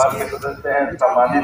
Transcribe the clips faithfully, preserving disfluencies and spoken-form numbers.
परिवार के सदस्य हैं, सम्मानित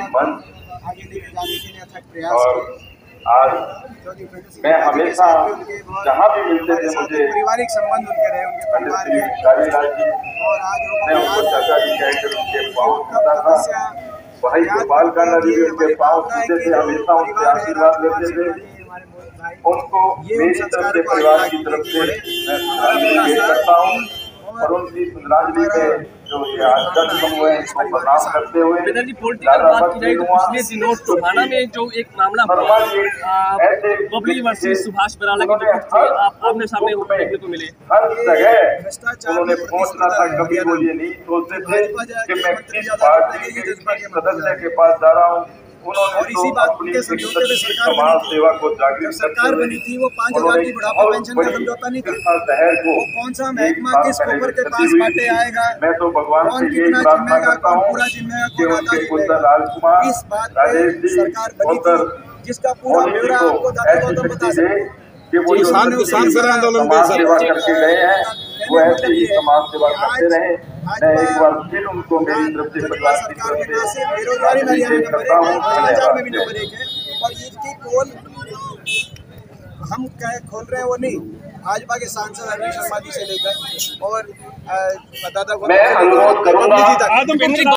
मंच। और आज मैं हमेशा जहाँ भी मिलते थे मुझे पारिवारिक संबंध उनके रहे, उनके परिवार के, भिखारीलाल जी, मैं उनको चाचा जी कहकर उनके पाँव छूता था। भाई गोपाल कांडा जी भी उनके पाँव छूते थे, हमेशा उनसे आशीर्वाद लेते थे। उनको मेरी तरफ से, परिवार की तरफ से मैं श्रद्धांजलि पेश करता हूँ और उनकी श्रद्धांजलि में जो ये आज दस समूह है इसको प्रणाम करते हुए पिछले दिनों टोहाना में जो एक मामला हुआ बबली वर्सेस सुभाष बराला के जो आप आमने सामने देखने को मिले, हर जगह उन्होंने पहुंचना था। कभी वो ये नहीं सोचते थे कि मैं किस पार्टी के किस सदस्य के पास जा रहा हूँ। उन्होंने और इसी बात के समझौते में सरकार समाज सेवा को जागृत सरकार बनी थी, वो पाँच हजार की बुढ़ापा पेंशन का समझौता नहीं था। वो कौन सा महकमा किस खबर के पास बांटे आएगा, मैं तो भगवान कौन कितना जिम्मेगा, कौन पूरा जिम्मेगा, कौन आधा जिम्मेगा, इस बात पे सरकार बनी थी, जिसका पूरा ब्यौरा आपको दादा गौतम बता सकते कि वो किसान किसान आंदोलन में सेवा करके गए हैं, वो ऐसे ही समाज सेवा करते रहे। मैं एक बार फिर उनको मेरी तरफ से, परिवार की तरफ से बेरोजगारी में करता हूँ में भी नंबर एक है। और इसकी पोल हम क्या खोल रहे हैं वो नहीं, भाजपा के सांसद अरविंद शर्मा जी से लेकर और दादा मैं अनुरोध करूंगा